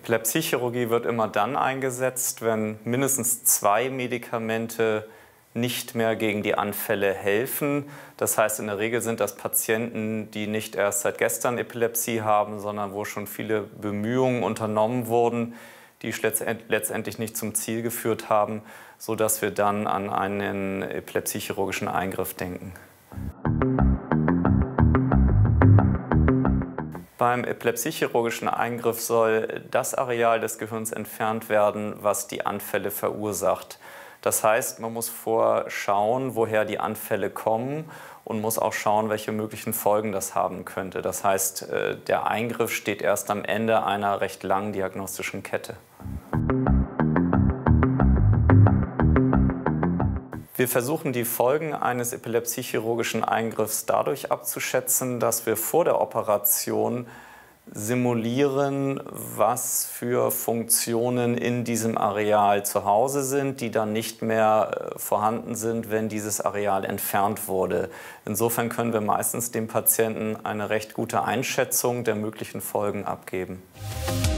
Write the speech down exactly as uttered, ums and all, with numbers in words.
Epilepsiechirurgie wird immer dann eingesetzt, wenn mindestens zwei Medikamente nicht mehr gegen die Anfälle helfen. Das heißt, in der Regel sind das Patienten, die nicht erst seit gestern Epilepsie haben, sondern wo schon viele Bemühungen unternommen wurden, die letztendlich nicht zum Ziel geführt haben, sodass wir dann an einen epilepsiechirurgischen Eingriff denken. Beim epilepsiechirurgischen Eingriff soll das Areal des Gehirns entfernt werden, was die Anfälle verursacht. Das heißt, man muss vorher schauen, woher die Anfälle kommen und muss auch schauen, welche möglichen Folgen das haben könnte. Das heißt, der Eingriff steht erst am Ende einer recht langen diagnostischen Kette. Wir versuchen, die Folgen eines epilepsiechirurgischen Eingriffs dadurch abzuschätzen, dass wir vor der Operation simulieren, was für Funktionen in diesem Areal zu Hause sind, die dann nicht mehr vorhanden sind, wenn dieses Areal entfernt wurde. Insofern können wir meistens dem Patienten eine recht gute Einschätzung der möglichen Folgen abgeben.